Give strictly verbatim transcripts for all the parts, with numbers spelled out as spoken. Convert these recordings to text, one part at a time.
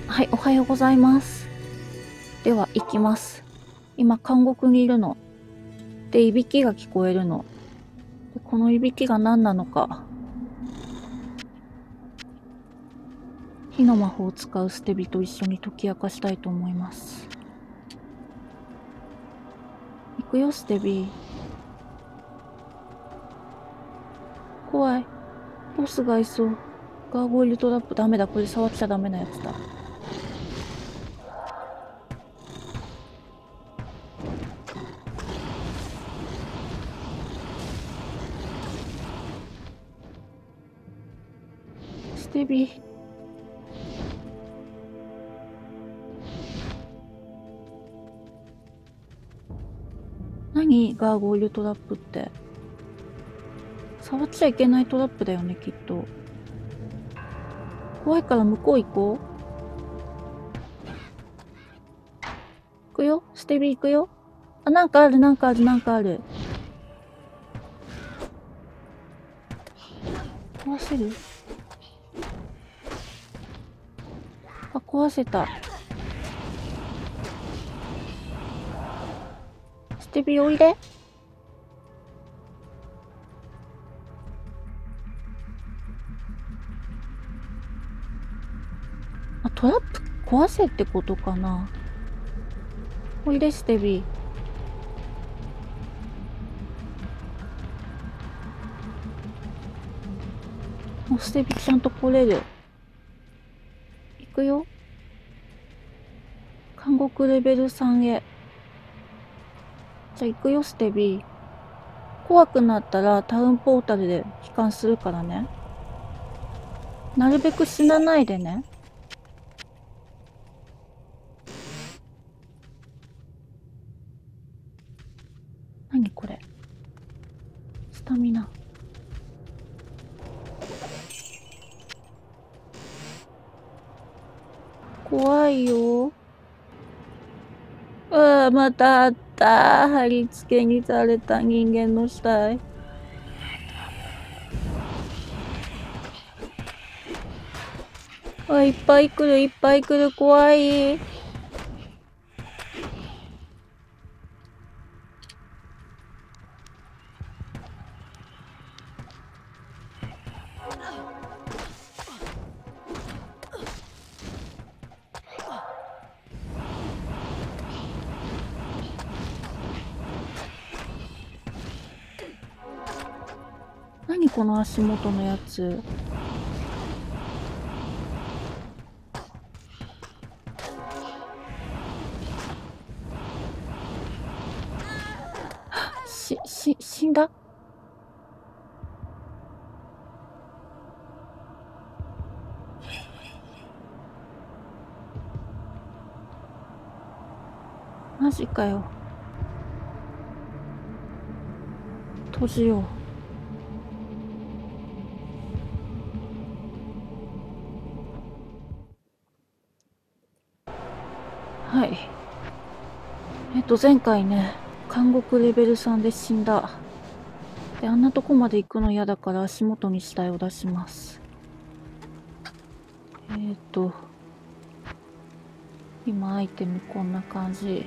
はい、おはようございます。では、行きます。今、監獄にいるの。で、いびきが聞こえるの。で、このいびきが何なのか。火の魔法を使うステビと一緒に解き明かしたいと思います。行くよ、ステビ。怖い。ボスがいそう。ガーゴイルトラップダメだ。これ触っちゃダメなやつだ。ステビ。何ガーゴイルトラップって。触っちゃいけないトラップだよね、きっと。怖いから向こう行こう。行くよ、ステビ行くよ。あ、なんかある、なんかある、なんかある。壊せる？あ、壊せた。ステビおいで。あ、トラップ壊せってことかな。おいで、ステビ。もうステビちゃんと来れる。行くよ。監獄レベルさんへ。じゃあ行くよ、ステビ。怖くなったらタウンポータルで帰還するからね。なるべく死なないでね。何これ。スタミナ。怖いよ。うわ、またあった。貼り付けにされた人間の死体。あ、いっぱい来る、いっぱい来る、怖い。何この足元のやつ。し、し、死んだ？マジかよ。閉じよう。はい。えっと、前回ね、監獄レベルさんで死んだ。で、あんなとこまで行くの嫌だから足元に死体を出します。えー、っと、今アイテムこんな感じ。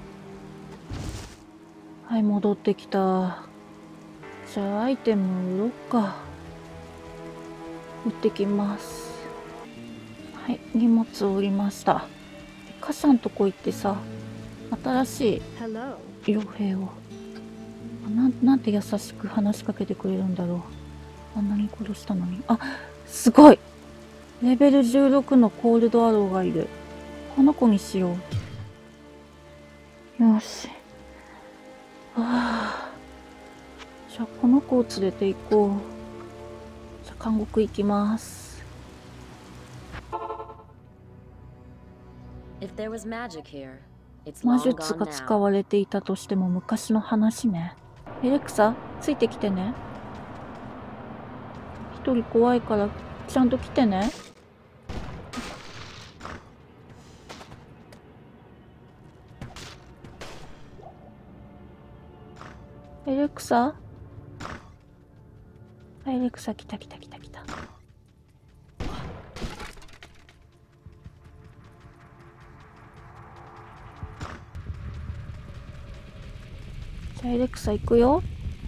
はい、戻ってきた。じゃあアイテム売ろっか。売ってきます。はい、荷物を売りました。カシャんとこ行ってさ、新しい傭兵を。な, なんて優しく話しかけてくれるんだろう。あんなに殺したのに。あ、すごい！レベルじゅうろくのコールドアローがいる。この子にしよう。よし。はあ。じゃあこの子を連れて行こう。じゃあ監獄行きます。魔術が使われていたとしても昔の話ね。エレクサ、ついてきてね。一人怖いからちゃんと来てね。エレクサ？エレクサ来た来た来た来た。 じゃあエレクサ行くよ。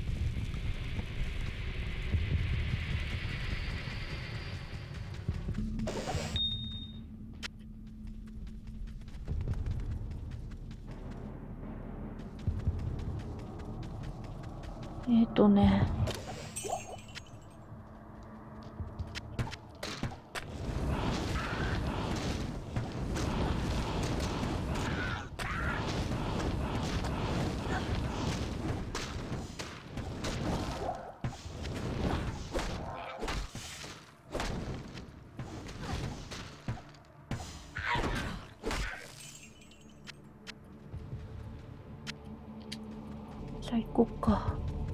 えっとね。じゃあ行こっか。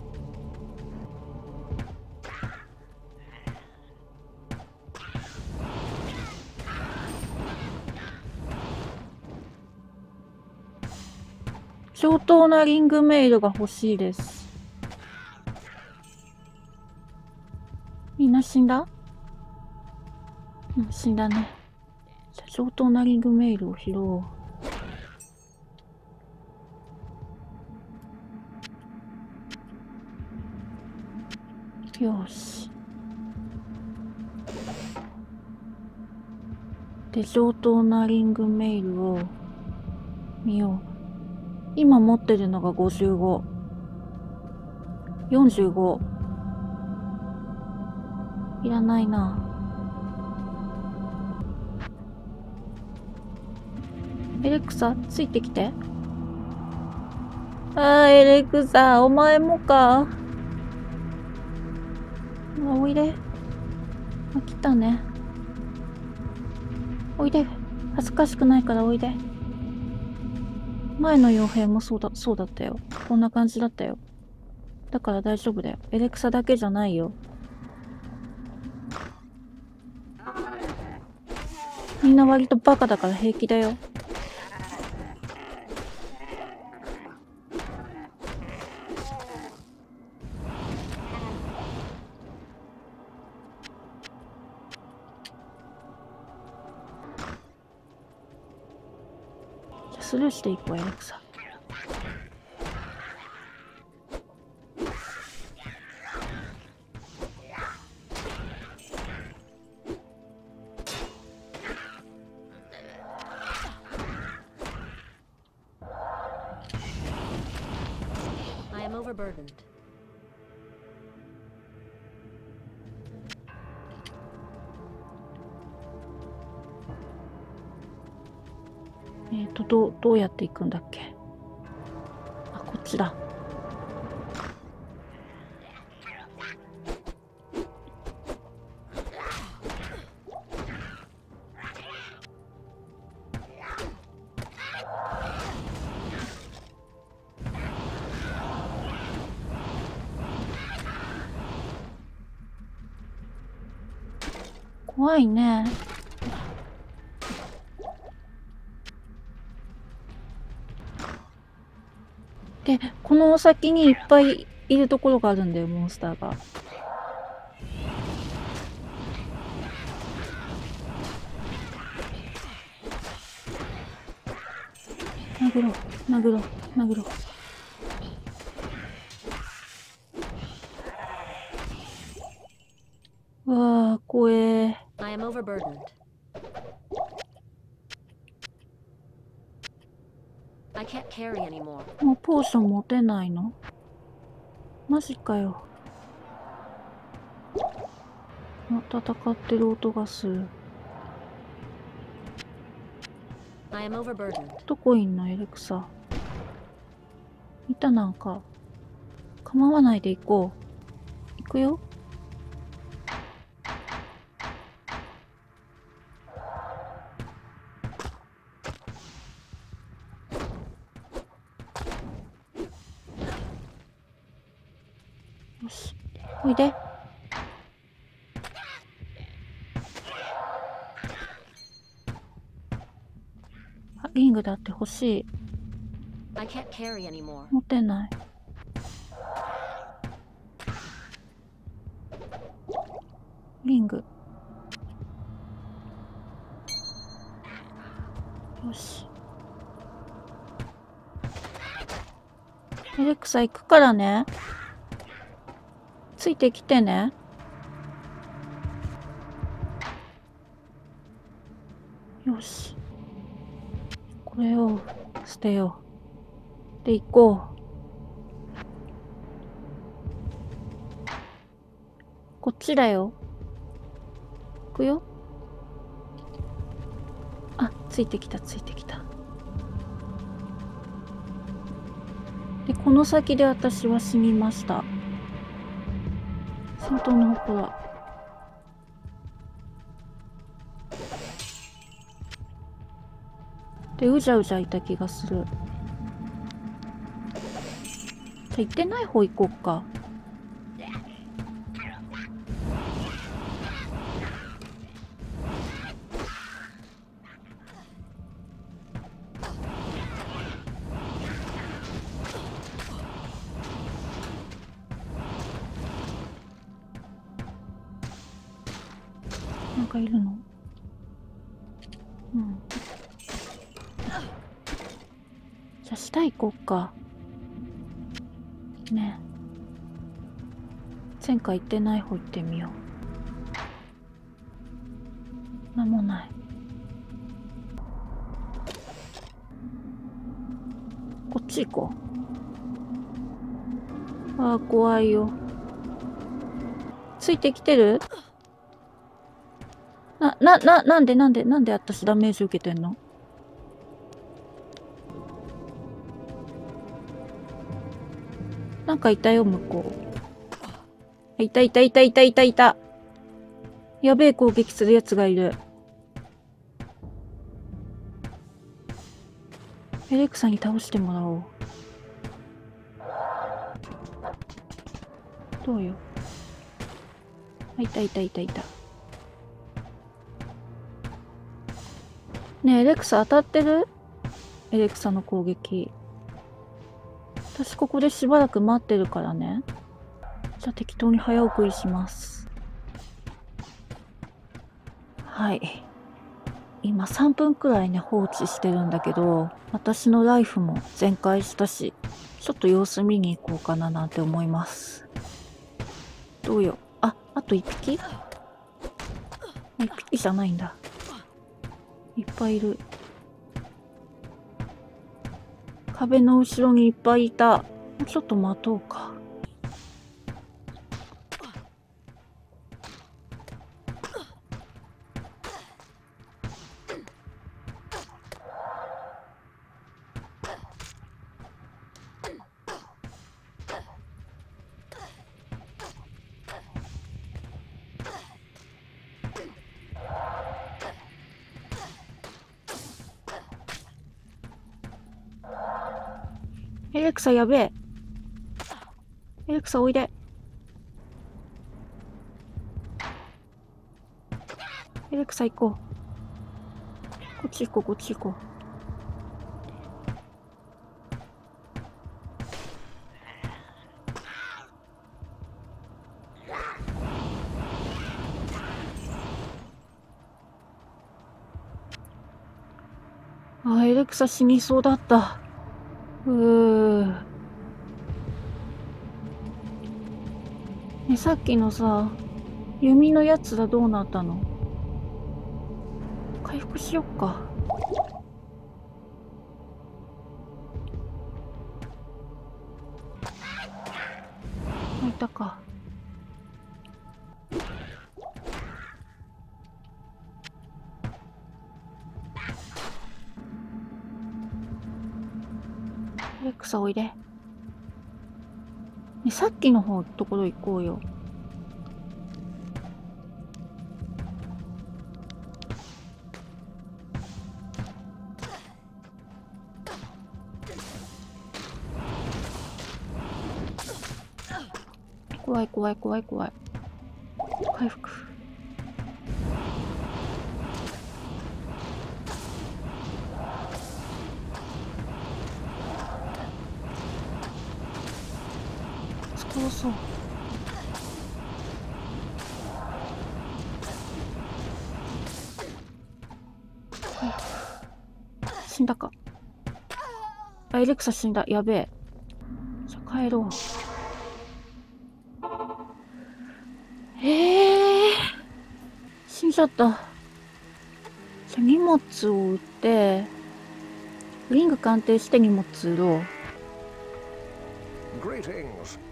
上等なリングメイドが欲しいです。みんな死んだ？うん、死んだね。じゃあ上等なリングメイドを拾おう。よし。で、上等なリングメイルを見よう。今持ってるのがごじゅうご。よんじゅうご。いらないな。エレクサ、ついてきて。あー、エレクサ、お前もか。おいで。あ、来たね。おいで。恥ずかしくないからおいで。前の傭兵もそうだ、そうだったよ。こんな感じだったよ。だから大丈夫だよ。エレクサだけじゃないよ。みんな割とバカだから平気だよ。じゃあスルーしていこう、エレクサ。えっと、どう、どうやって行くんだっけ。あ、こっちだ。怖いね。で、この先にいっぱいいるところがあるんだよ、モンスターが。殴ろう、殴ろう、殴ろう。わあ、怖え。 I am overburdened. I can't carry anymore. もうポーション持てないの？マジかよ。あ、戦ってる音がする。 I am overburdened. どこいんの、エレクサ。いた、なんか。構わないで行こう。行くよ。よし。おいで。あ、リングだって欲しい。 I can't carry anymore. 持てない。リング。よし。 エレクサ行くからね。ついてきてね。よし。これを捨てよう。で、行こう。こっちだよ。行くよ。あ、ついてきた、ついてきた。で、この先で私は死にました。先頭の祠。で、うじゃうじゃいた気がする。じゃあ、行ってない方行こうか。なんかいるの？うん。じゃあ下行こうか。ねえ。前回行ってない方行ってみよう。なんもない。こっち行こう。ああ、怖いよ。ついてきてる？な、な、な、なんでなんでなんで私ダメージ受けてんの？なんかいたよ、向こう。いたいたいたいたいたいた。やべえ攻撃するやつがいる。エレクサに倒してもらおう。どうよ。あ、いたいたいたいた。ねえ、エレクサ当たってる？エレクサの攻撃。私ここでしばらく待ってるからね。じゃあ適当に早送りします。はい。今さんぷんくらいね、放置してるんだけど、私のライフも全開したし、ちょっと様子見に行こうかななんて思います。どうよ。あ、あといっぴき？いっぴきじゃないんだ。いっぱいいる。壁の後ろにいっぱいいた。もうちょっと待とうか。エレクサやべえ。エレクサおいで。エレクサ行こう。こっち行こう、こっち行こう。あ、エレクサ死にそうだった。うー。ね、さっきのさ、弓のやつらどうなったの？回復しよっか。あ、いたか。エレクサおいで。ね、さっきの方ところ行こうよ。怖い怖い怖い怖い。回復。殺そう。死んだか。あ、エレクサ死んだ。やべえ。 帰ろう。ええー、死んじゃった。じゃあ荷物を売って、リング鑑定して荷物売ろう。 Greetings.